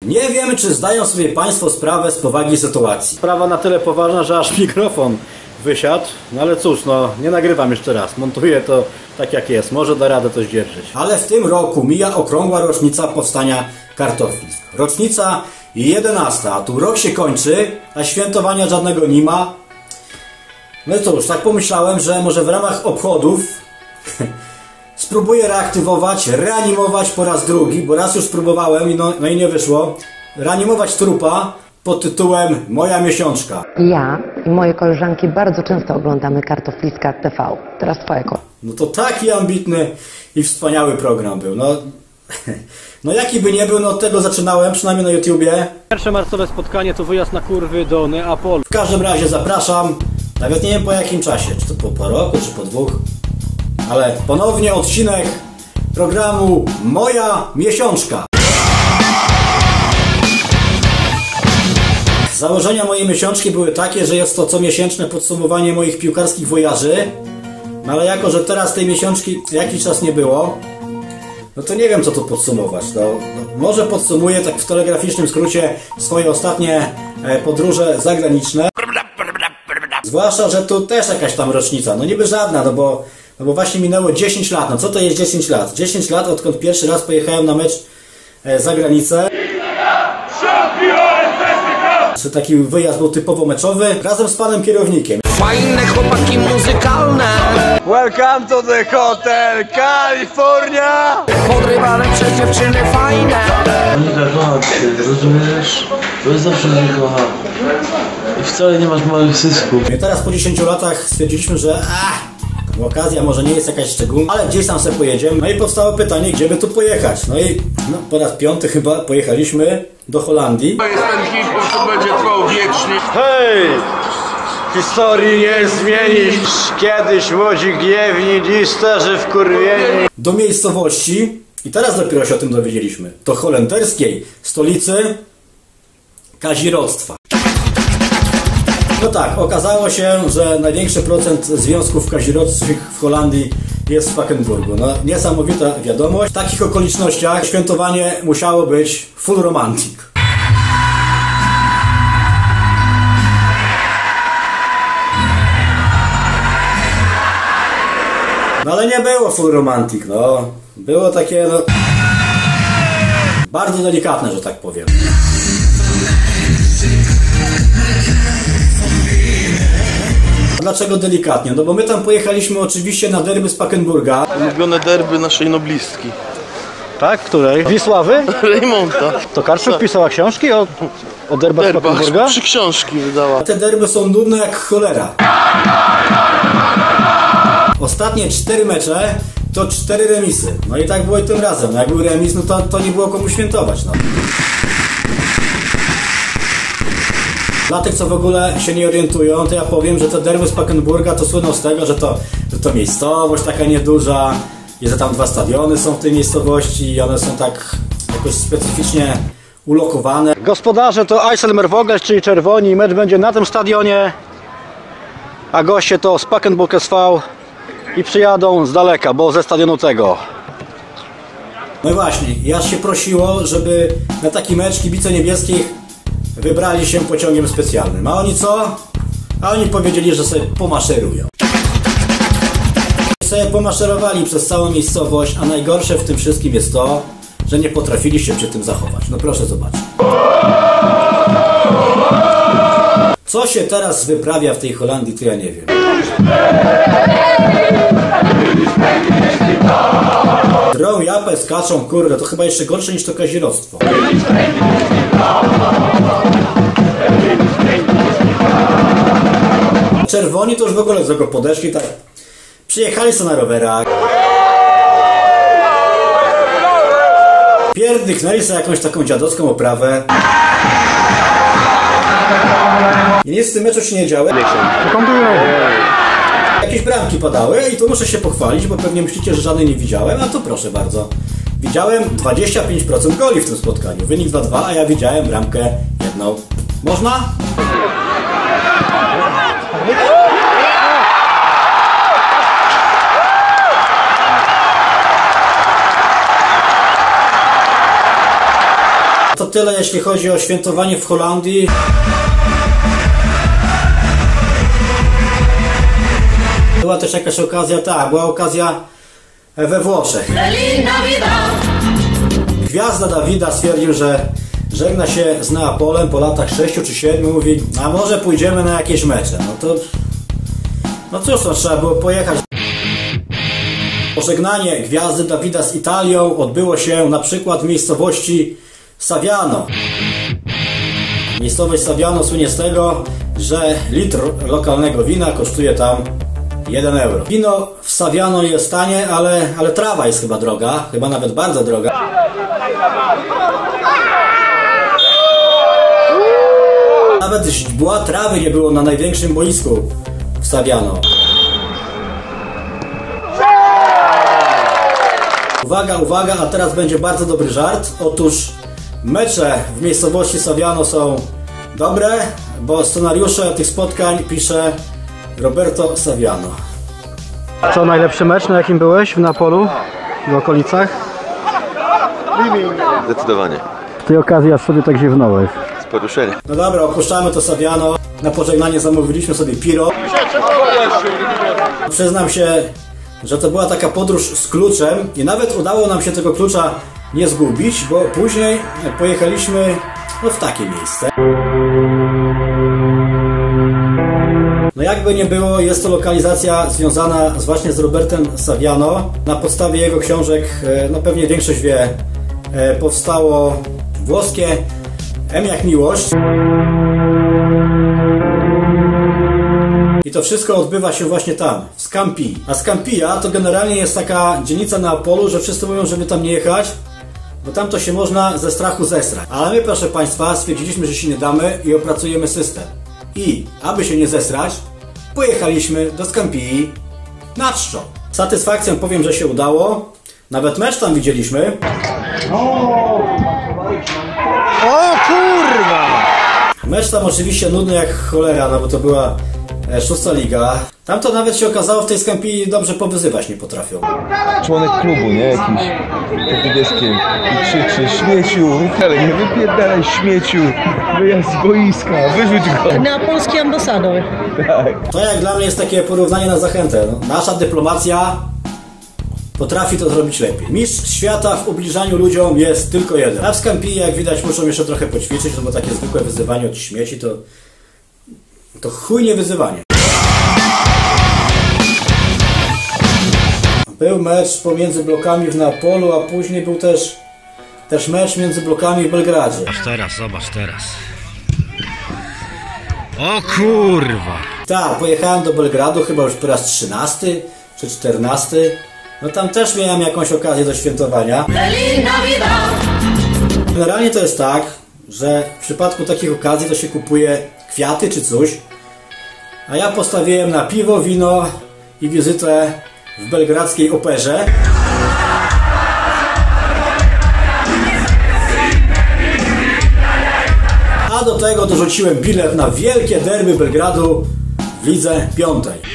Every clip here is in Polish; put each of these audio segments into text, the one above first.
Nie wiem, czy zdają sobie Państwo sprawę z powagi sytuacji. Sprawa na tyle poważna, że aż mikrofon wysiadł. No ale cóż, no nie nagrywam jeszcze raz. Montuję to tak jak jest. Może da radę to zdzierżyć. Ale w tym roku mija okrągła rocznica powstania Kartoflisk. Rocznica 11. A tu rok się kończy, a świętowania żadnego nie ma. No i cóż, tak pomyślałem, że może w ramach obchodów spróbuję reanimować po raz drugi, bo raz już próbowałem no i nie wyszło. Reanimować trupa pod tytułem Moja miesiączka. Ja i moje koleżanki bardzo często oglądamy Kartofliska TV. Teraz twoja kolej. No to taki ambitny i wspaniały program był. No jaki by nie był, no od tego zaczynałem, przynajmniej na YouTubie. Pierwsze marcowe spotkanie to wyjazd na kurwy do Neapolu. W każdym razie zapraszam, nawet nie wiem po jakim czasie, czy to po roku, czy po 2. Ale ponownie odcinek programu Moja miesiączka. Założenia mojej miesiączki były takie, że jest to comiesięczne podsumowanie moich piłkarskich wojaży. No ale jako, że teraz tej miesiączki jakiś czas nie było, no to nie wiem, co tu podsumować. No, może podsumuję tak w telegraficznym skrócie swoje ostatnie podróże zagraniczne. Zwłaszcza, że tu też jakaś tam rocznica. No niby żadna, no bo właśnie minęło 10 lat. No co to jest 10 lat? 10 lat, odkąd pierwszy raz pojechałem na mecz za granicę. Taki wyjazd był typowo meczowy, razem z panem kierownikiem. Fajne chłopaki muzykalne. Welcome to the Hotel California. Podrywane przez dziewczyny fajne. Monika, kocham cię, rozumiesz? To jest zawsze mnie kocha. I wcale nie masz małych zysków. I teraz po 10 latach stwierdziliśmy, że okazja może nie jest jakaś szczególna, ale gdzieś tam sobie pojedziemy. No i powstało pytanie, gdzie by tu pojechać. No i po raz 5 chyba pojechaliśmy do Holandii. To jest ten hip-hop, co będzie trwał wiecznie. Hej! Historii nie zmienisz. Kiedyś młodzi gniewni, dziś starzy wkurwieni. Do miejscowości, i teraz dopiero się o tym dowiedzieliśmy, do holenderskiej stolicy kazirodztwa. No tak, okazało się, że największy procent związków kazirodzkich w Holandii jest w Spakenburgu. No niesamowita wiadomość. W takich okolicznościach świętowanie musiało być full romantic. No ale nie było full romantic, no. Było takie, no, bardzo delikatne, że tak powiem. Dlaczego delikatnie? No bo my tam pojechaliśmy oczywiście na derby Spakenburga. Ulubione derby naszej noblistki. Tak? Której? Wisławy? Rejmonta. To Karczuk pisała książki o derbach Spakenburga? 3 książki wydała. Te derby są nudne jak cholera. Ostatnie 4 mecze to 4 remisy. No i tak było i tym razem. No jak był remis, no to nie było komu świętować. No. Dla tych, co w ogóle się nie orientują, to ja powiem, że te derby Spakenburga to słyną z tego, że to miejscowość taka nieduża, i że tam 2 stadiony są w tej miejscowości i one są tak jakoś specyficznie ulokowane. Gospodarze to Eiselmer Vogels, czyli czerwoni. Mecz będzie na tym stadionie, a goście to Spakenburg SV i przyjadą z daleka, bo ze stadionu tego. No i właśnie, ja się prosiło, żeby na taki mecz kibice niebieskich wybrali się pociągiem specjalnym. A oni co? A oni powiedzieli, że sobie pomaszerują. Sobie pomaszerowali przez całą miejscowość, a najgorsze w tym wszystkim jest to, że nie potrafili się przy tym zachować. No proszę zobaczyć. Co się teraz wyprawia w tej Holandii, to ja nie wiem. Drą, japę, skaczą, kurde, to chyba jeszcze gorsze niż to kazirodztwo. Czerwoni to już w ogóle z tego podeszli, tak. Przyjechali sobie na rowerach. Pierdyknęli sobie jakąś taką dziadowską oprawę. I nic w tym meczu się nie działo. Jakieś bramki padały i tu muszę się pochwalić, bo pewnie myślicie, że żadnej nie widziałem, a to proszę bardzo. Widziałem 25% goli w tym spotkaniu. Wynik 2-2, a ja widziałem bramkę 1. Można? To tyle, jeśli chodzi o świętowanie w Holandii. Była też jakaś okazja, tak, była okazja we Włoszech. Gwiazda Dawida stwierdził, że żegna się z Neapolem po latach 6 czy 7, mówi, a może pójdziemy na jakieś mecze. No cóż, to trzeba było pojechać. Pożegnanie Gwiazdy Dawida z Italią odbyło się na przykład w miejscowości Saviano. Miejscowość Saviano słynie z tego, że litr lokalnego wina kosztuje tam 1 euro. Wino w Saviano jest tanie, ale trawa jest chyba droga, chyba nawet bardzo droga. Nawet źdźbła trawy nie było na największym boisku w Saviano. Uwaga, uwaga, a teraz będzie bardzo dobry żart. Otóż mecze w miejscowości Saviano są dobre, bo scenariusze tych spotkań pisze Roberto Saviano. Co, najlepszy mecz, na jakim byłeś w Neapolu? W okolicach? Zdecydowanie. W tej okazji aż sobie tak ziewnąłeś. Z poruszenia. No dobra, opuszczamy to Saviano. Na pożegnanie zamówiliśmy sobie piro. Przyznam się, że to była taka podróż z kluczem i nawet udało nam się tego klucza nie zgubić, bo później pojechaliśmy w takie miejsce. No jakby nie było, jest to lokalizacja związana właśnie z Robertem Saviano. Na podstawie jego książek, no pewnie większość wie, powstało włoskie M jak miłość. I to wszystko odbywa się właśnie tam, w Scampi. A Scampia to generalnie jest taka dzielnica Neapolu, że wszyscy mówią, żeby tam nie jechać, bo tam to się można ze strachu zesrać. Ale my, proszę Państwa, stwierdziliśmy, że się nie damy i opracujemy system. I aby się nie zesrać, pojechaliśmy do Scampii na czczo. Z satysfakcją powiem, że się udało. Nawet mecz tam widzieliśmy. O kurwa! Mecz tam oczywiście nudny jak cholera, no bo to była 6. liga. Tam to nawet się okazało, w tej Scampii dobrze powyzywać nie potrafią. Członek klubu, nie? Jakiś portugieskim i krzyczy: śmieciu, ale nie wypierdalaj śmieciu, wyjazd z boiska, wyrzuć go. Neapolski ambasador. Tak. To jak dla mnie jest takie porównanie na zachętę. No, nasza dyplomacja potrafi to zrobić lepiej. Mistrz świata w ubliżaniu ludziom jest tylko jeden. A w Scampii, jak widać, muszą jeszcze trochę poćwiczyć, no bo takie zwykłe wyzywanie od śmieci to chujnie wyzywanie. Był mecz pomiędzy blokami w Neapolu, a później był też mecz między blokami w Belgradzie. Zobacz teraz. O kurwa! Tak, pojechałem do Belgradu chyba już po raz 13 czy 14. No tam też miałem jakąś okazję do świętowania. Generalnie to jest tak, że w przypadku takich okazji to się kupuje kwiaty czy coś, a ja postawiłem na piwo, wino i wizytę w belgradzkiej operze. A do tego dorzuciłem bilet na wielkie derby Belgradu w lidze 5.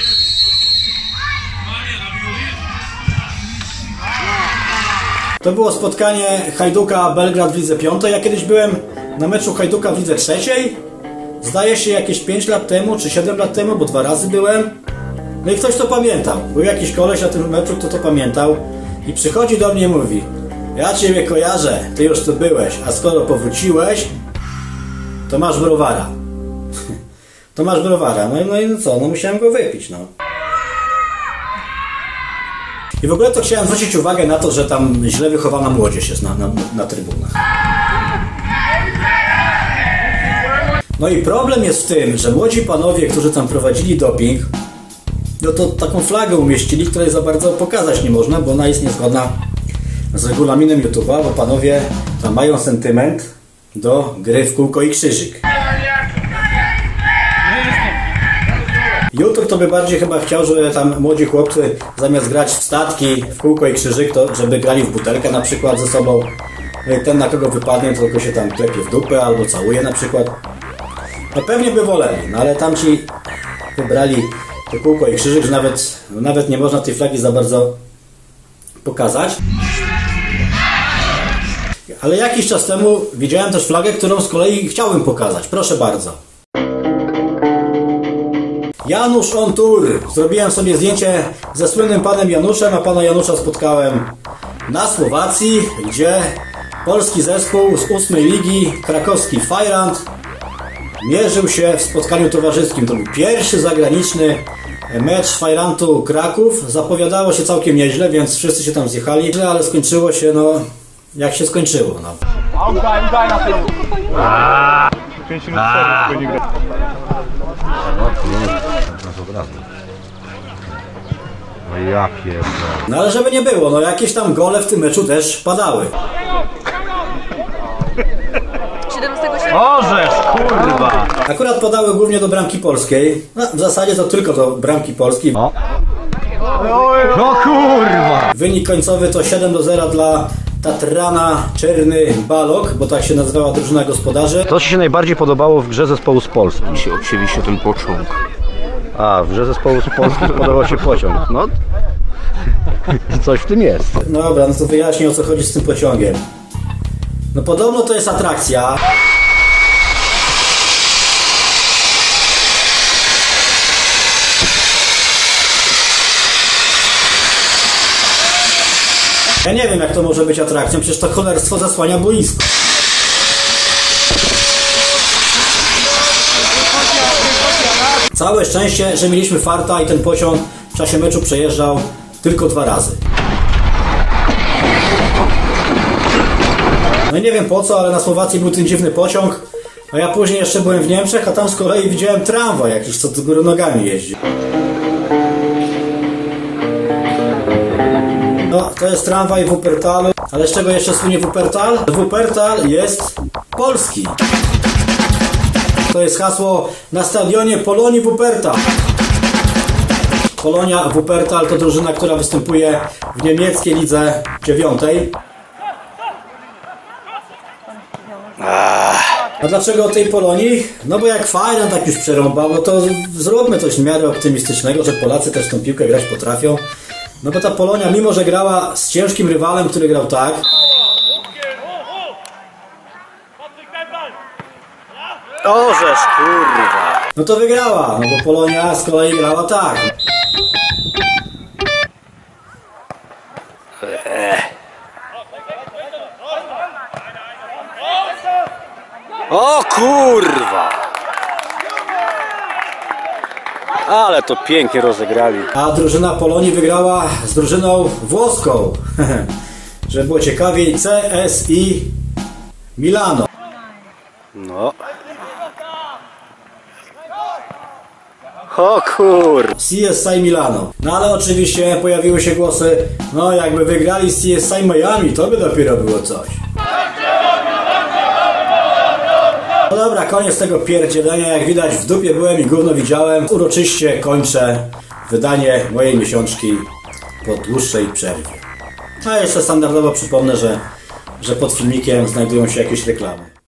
To było spotkanie Hajduka Belgrad w lidze 5. Ja kiedyś byłem na meczu Hajduka w lidze 3. Zdaje się jakieś 5 lat temu, czy 7 lat temu, bo 2 razy byłem. No i ktoś to pamiętał. Był jakiś koleś na tym meczu, kto to pamiętał. I przychodzi do mnie i mówi: ja Ciebie kojarzę, Ty już tu byłeś, a skoro powróciłeś, to masz browara. To masz browara. No i co? No musiałem go wypić, no. I w ogóle to chciałem zwrócić uwagę na to, że tam źle wychowana młodzież jest na trybunach. No i problem jest w tym, że młodzi panowie, którzy tam prowadzili doping, no to taką flagę umieścili, której za bardzo pokazać nie można, bo ona jest niezgodna z regulaminem YouTube'a, bo panowie tam mają sentyment do gry w kółko i krzyżyk. YouTube to by bardziej chyba chciał, żeby tam młodzi chłopcy zamiast grać w statki, w kółko i krzyżyk, to żeby grali w butelkę na przykład ze sobą. Ten, na kogo wypadnie, to tylko się tam klepie w dupę albo całuje na przykład. No pewnie by woleli, no ale tamci wybrali to kółko i krzyżyk, że nawet nie można tej flagi za bardzo pokazać. Ale jakiś czas temu widziałem też flagę, którą z kolei chciałbym pokazać. Proszę bardzo. Janusz on tour. Zrobiłem sobie zdjęcie ze słynnym panem Januszem, a pana Janusza spotkałem na Słowacji, gdzie polski zespół z 8. ligi, krakowski Fajrant, mierzył się w spotkaniu towarzyskim. To był pierwszy zagraniczny mecz Fajrantu Kraków. Zapowiadało się całkiem nieźle, więc wszyscy się tam zjechali, ale skończyło się, no, jak się skończyło. No. Udaj na tył. 5 minut przerwy, nie gra. No ja pierdolę. No ale żeby nie było, no jakieś tam gole w tym meczu też padały. 17 sierpnia. Orzesz, kurwa! Akurat padały głównie do bramki polskiej. No, w zasadzie to tylko do bramki polskiej. No kurwa! Wynik końcowy to 7-0 dla Tatrana Czerny Balok, bo tak się nazywała drużyna gospodarzy. Co Ci się najbardziej podobało w grze zespołu z Polski? Oczywiście ten pociąg. A, w grze zespołu z Polski spodobał się pociąg. No, coś w tym jest. No dobra, no to wyjaśnię, o co chodzi z tym pociągiem. No podobno to jest atrakcja. Ja nie wiem, jak to może być atrakcją, przecież to cholerstwo zasłania boisko. Całe szczęście, że mieliśmy farta i ten pociąg w czasie meczu przejeżdżał tylko 2 razy. No i nie wiem po co, ale na Słowacji był ten dziwny pociąg, a ja później jeszcze byłem w Niemczech, a tam z kolei widziałem tramwaj jakiś, co do góry nogami jeździ. No, to jest tramwaj Wuppertalu, ale z czego jeszcze słynie Wuppertal? Wuppertal jest polski. To jest hasło na stadionie Polonii Wuppertal. Polonia Wuppertal to drużyna, która występuje w niemieckiej lidze 9. A dlaczego o tej Polonii? No bo jak Fajrant tak już przerąbał, no to zróbmy coś w miarę optymistycznego, że Polacy też tą piłkę grać potrafią. No bo ta Polonia, mimo że grała z ciężkim rywalem, który grał tak, Orzesz, kurwa! no to wygrała, no bo Polonia z kolei grała tak. O kurwa! Ale to pięknie rozegrali. A drużyna Polonii wygrała z drużyną włoską. Żeby było ciekawiej, CSI Milano. No. O kur... CSI Milano. No ale oczywiście pojawiły się głosy, no jakby wygrali z CSI Miami, to by dopiero było coś. No dobra, koniec tego pierdzielenia. Jak widać, w dupie byłem i gówno widziałem. Uroczyście kończę wydanie mojej miesiączki po dłuższej przerwie. A jeszcze standardowo przypomnę, że pod filmikiem znajdują się jakieś reklamy.